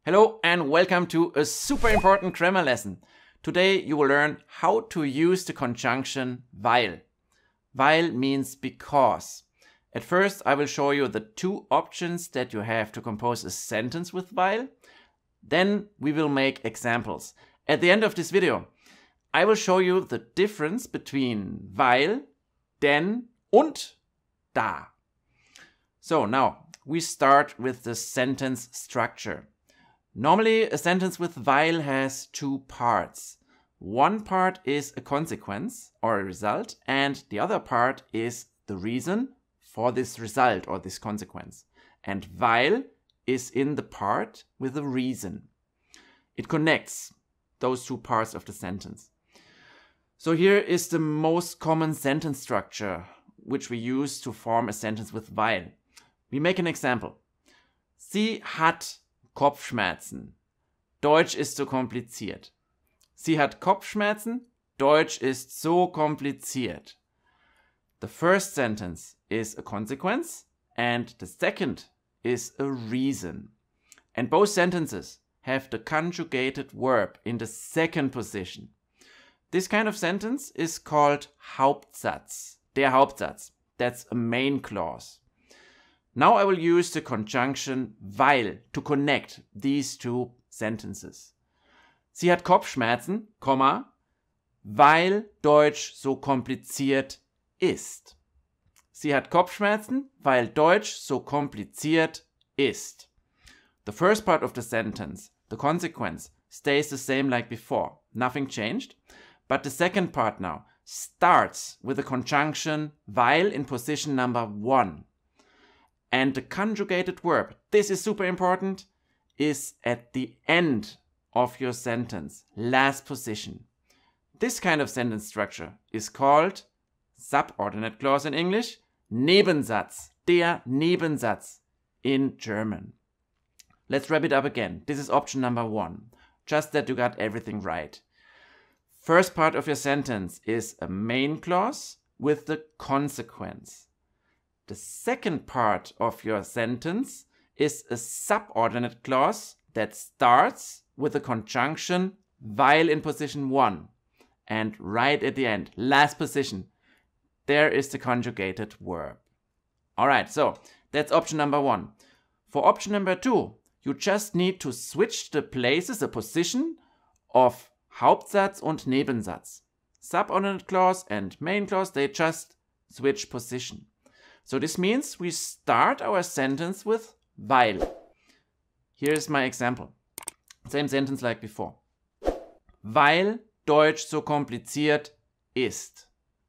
Hello and welcome to a super important grammar lesson. Today you will learn how to use the conjunction while. While means because. At first I will show you the two options that you have to compose a sentence with while. Then we will make examples. At the end of this video I will show you the difference between while, denn und da. So now we start with the sentence structure. Normally, a sentence with while has two parts. One part is a consequence or a result, and the other part is the reason for this result or this consequence. And while is in the part with a reason. It connects those two parts of the sentence. So here is the most common sentence structure which we use to form a sentence with while. We make an example. Sie hat Kopfschmerzen. Deutsch ist so kompliziert. Sie hat Kopfschmerzen. Deutsch ist so kompliziert. The first sentence is a consequence and the second is a reason. And both sentences have the conjugated verb in the second position. This kind of sentence is called Hauptsatz. Der Hauptsatz. That's a main clause. Now I will use the conjunction weil to connect these two sentences. Sie hat Kopfschmerzen, weil Deutsch so kompliziert ist. Sie hat Kopfschmerzen, weil Deutsch so kompliziert ist. The first part of the sentence, the consequence, stays the same like before. Nothing changed. But the second part now starts with the conjunction weil in position number 1. And the conjugated verb, this is super important, is at the end of your sentence, last position. This kind of sentence structure is called subordinate clause in English, Nebensatz, der Nebensatz in German. Let's wrap it up again. This is option number 1, just that you got everything right. First part of your sentence is a main clause with the consequence. The second part of your sentence is a subordinate clause that starts with the conjunction while in position 1. And right at the end, last position, there is the conjugated verb. Alright, so that's option number 1. For option number 2, you just need to switch the places, the position of Hauptsatz und Nebensatz. Subordinate clause and main clause, they just switch position. So this means we start our sentence with weil. Here's my example. Same sentence like before. Weil Deutsch so kompliziert ist,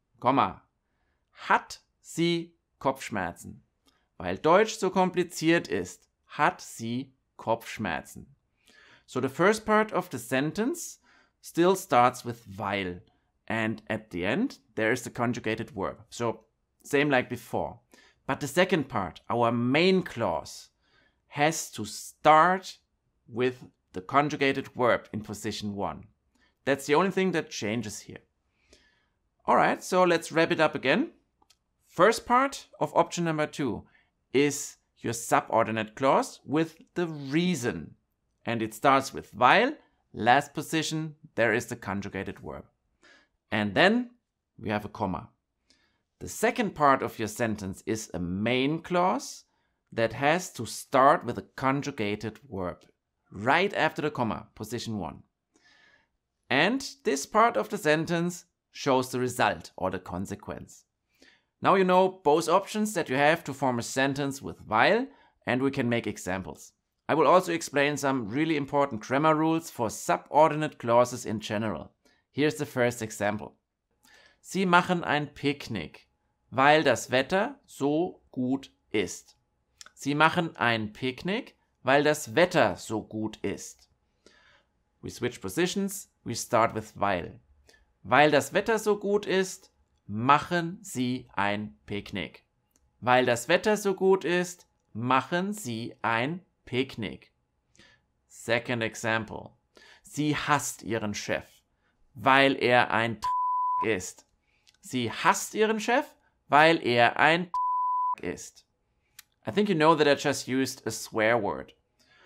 hat sie Kopfschmerzen. Weil Deutsch so kompliziert ist, hat sie Kopfschmerzen. So the first part of the sentence still starts with weil. And at the end, there is the conjugated verb. So same like before. But the second part, our main clause, has to start with the conjugated verb in position 1. That's the only thing that changes here. Alright, so let's wrap it up again. First part of option number 2 is your subordinate clause with the reason. And it starts with weil, last position, there is the conjugated verb. And then we have a comma. The second part of your sentence is a main clause that has to start with a conjugated verb right after the comma, position 1. And this part of the sentence shows the result or the consequence. Now you know both options that you have to form a sentence with while, and we can make examples. I will also explain some really important grammar rules for subordinate clauses in general. Here's the first example. Sie machen ein Picknick, weil das Wetter so gut ist. Sie machen ein Picknick, weil das Wetter so gut ist. We switch positions, we start with weil. Weil das Wetter so gut ist, machen Sie ein Picknick. Weil das Wetter so gut ist, machen Sie ein Picknick. Second example. Sie hasst ihren Chef, weil er ein ist. Sie hasst ihren Chef, weil er ein ist. I think you know that I just used a swear word.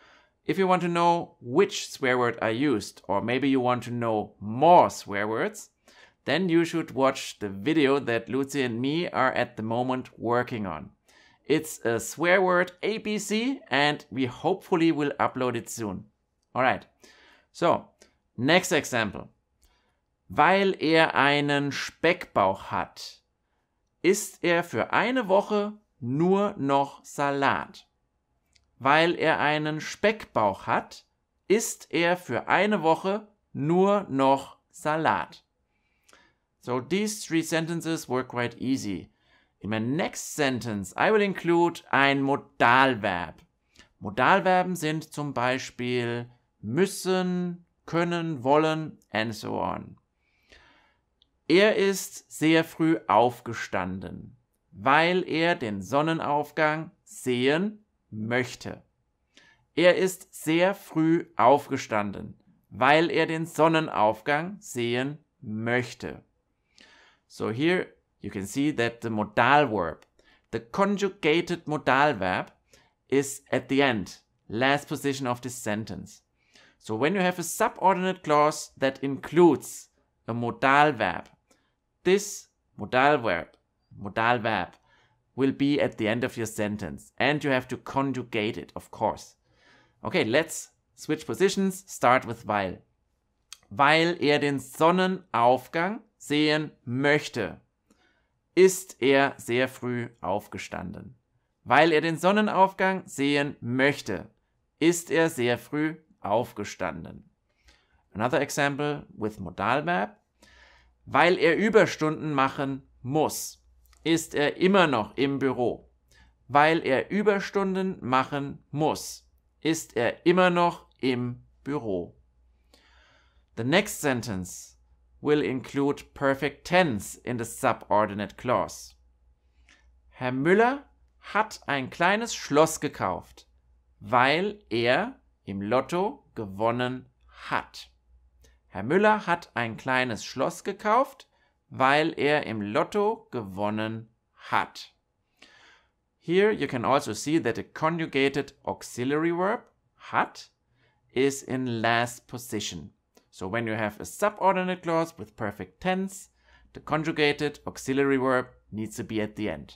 If you want to know which swear word I used, or maybe you want to know more swear words, then you should watch the video that Lucy and me are at the moment working on. It's a swear word ABC and we hopefully will upload it soon. Alright, so next example. Weil einen Speckbauch hat, isst für eine Woche nur noch Salat. Weil einen Speckbauch hat, isst für eine Woche nur noch Salat. So these 3 sentences were quite easy. In my next sentence, I will include ein Modalverb. Modalverben sind zum Beispiel müssen, können, wollen, and so on. Er ist sehr früh aufgestanden, weil den Sonnenaufgang sehen möchte. Er ist sehr früh aufgestanden, weil den Sonnenaufgang sehen möchte. So here you can see that the modal verb, the conjugated modal verb, is at the end, last position of this sentence. So when you have a subordinate clause that includes a modal verb, this modal verb will be at the end of your sentence and you have to conjugate it, of course. Okay, let's switch positions, start with weil. Weil den Sonnenaufgang sehen möchte, ist sehr früh aufgestanden. Weil den Sonnenaufgang sehen möchte, ist sehr früh aufgestanden. Another example with modal verb. Weil Überstunden machen muss, ist immer noch im Büro. Weil Überstunden machen muss, ist immer noch im Büro. The next sentence will include perfect tense in the subordinate clause. Herr Müller hat ein kleines Schloss gekauft, weil im Lotto gewonnen hat. Herr Müller hat ein kleines Schloss gekauft, weil im Lotto gewonnen hat. Here you can also see that the conjugated auxiliary verb, hat, is in last position. So when you have a subordinate clause with perfect tense, the conjugated auxiliary verb needs to be at the end.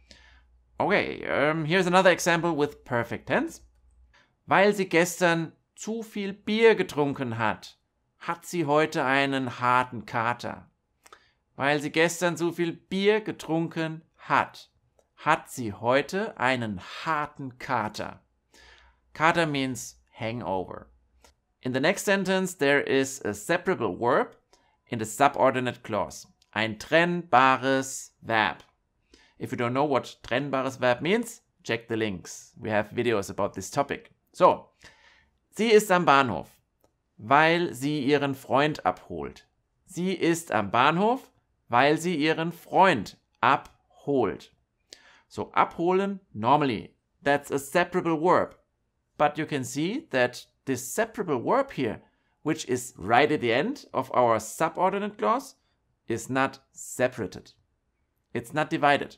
Okay, here's another example with perfect tense. Weil sie gestern zu viel Bier getrunken hat, hat sie heute einen harten Kater. Weil sie gestern zu viel Bier getrunken hat, hat sie heute einen harten Kater. Kater means hangover. In the next sentence, there is a separable verb in the subordinate clause. Ein trennbares Verb. If you don't know what trennbares Verb means, check the links. We have videos about this topic. So, sie ist am Bahnhof, weil sie ihren Freund abholt. Sie ist am Bahnhof, weil sie ihren Freund abholt. So, abholen, normally, that's a separable verb. But you can see that this separable verb here, which is right at the end of our subordinate clause, is not separated. It's not divided.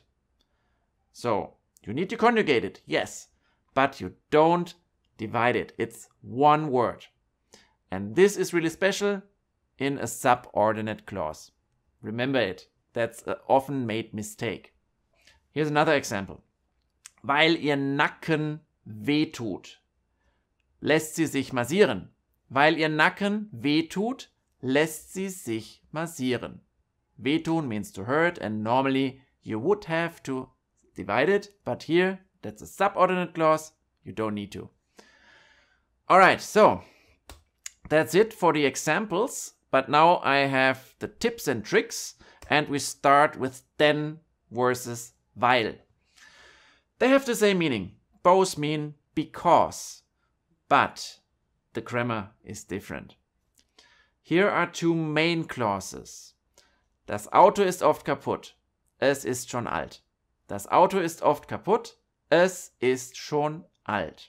So, you need to conjugate it, yes, but you don't divide it. It's one word. And this is really special in a subordinate clause. Remember it. That's an often made mistake. Here's another example. Weil ihr Nacken wehtut, lässt sie sich massieren. Weil ihr Nacken wehtut, lässt sie sich massieren. Wehtun means to hurt, and normally you would have to divide it, but here that's a subordinate clause, you don't need to. Alright, so that's it for the examples, but now I have the tips and tricks, and we start with DENN versus WEIL. They have the same meaning. Both mean because, but the grammar is different. Here are 2 main clauses. Das Auto ist oft kaputt. Es ist schon alt. Das Auto ist oft kaputt. Es ist schon alt.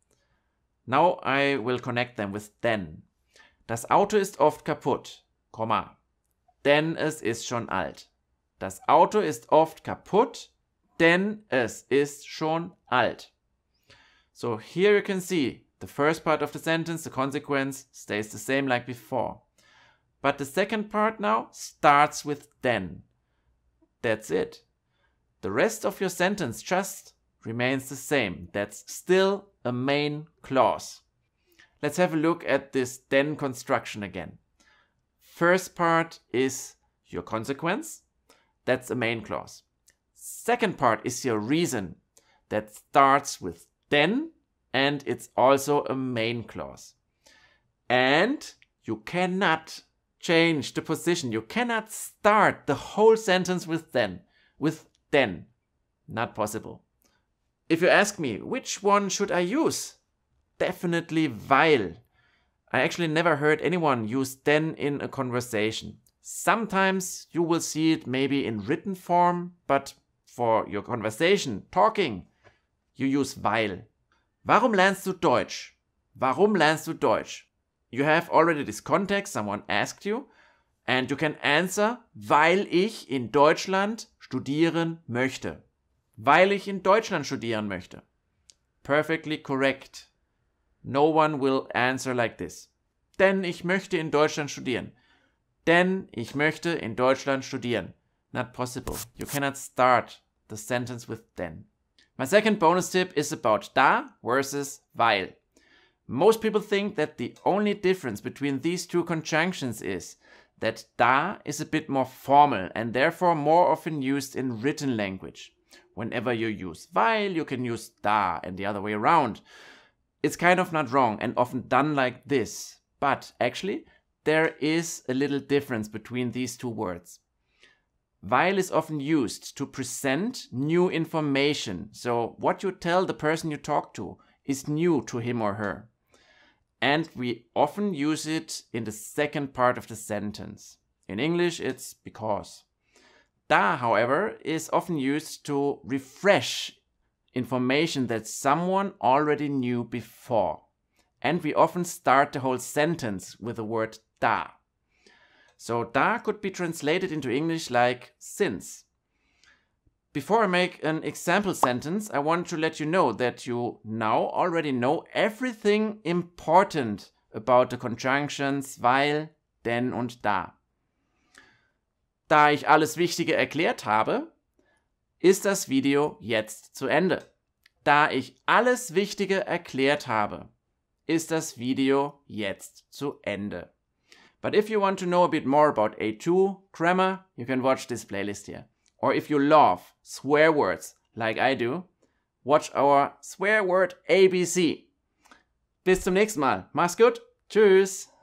Now I will connect them with denn. Das Auto ist oft kaputt, Komma. Denn es ist schon alt. Das Auto ist oft kaputt, denn es ist schon alt. So here you can see The first part of the sentence, the consequence, stays the same like before. But the second part now starts with then. That's it. The rest of your sentence just remains the same. That's still a main clause. Let's have a look at this then construction again. First part is your consequence. That's a main clause. Second part is your reason. That starts with then, and it's also a main clause. And you cannot change the position. You cannot start the whole sentence with then. Not possible. If you ask me, which one should I use? Definitely weil. I actually never heard anyone use then in a conversation. Sometimes you will see it maybe in written form, but for your conversation, talking, you use weil. Warum lernst du Deutsch? Warum lernst du Deutsch? You have already this context, someone asked you, and you can answer, weil ich in Deutschland studieren möchte. Weil ich in Deutschland studieren möchte. Perfectly correct. No one will answer like this. Denn ich möchte in Deutschland studieren. Denn ich möchte in Deutschland studieren. Not possible. You cannot start the sentence with then. My second bonus tip is about da versus weil. Most people think that the only difference between these two conjunctions is that da is a bit more formal and therefore more often used in written language. Whenever you use weil, you can use da and the other way around. It's kind of not wrong and often done like this. But actually, there is a little difference between these two words. Weil is often used to present new information. So what you tell the person you talk to is new to him or her. And we often use it in the second part of the sentence. In English, it's because. Da, however, is often used to refresh information that someone already knew before. And we often start the whole sentence with the word da. So da could be translated into English like since. Before I make an example sentence, I want to let you know that you now already know everything important about the conjunctions weil, denn und da. Da ich alles Wichtige erklärt habe, ist das Video jetzt zu Ende. Da ich alles Wichtige erklärt habe, ist das Video jetzt zu Ende. But if you want to know a bit more about A2 grammar, you can watch this playlist here. Or if you love swear words like I do, watch our swear word ABC. Bis zum nächsten Mal. Mach's gut. Tschüss.